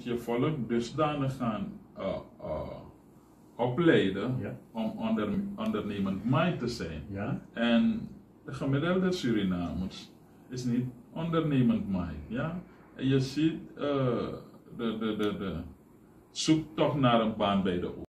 je volk dusdanig gaan opleiden om ondernemend mind te zijn. Ja. En de gemiddelde Surinamers is niet ondernemend mind. Ja? En je ziet de zoektocht naar een baan bij de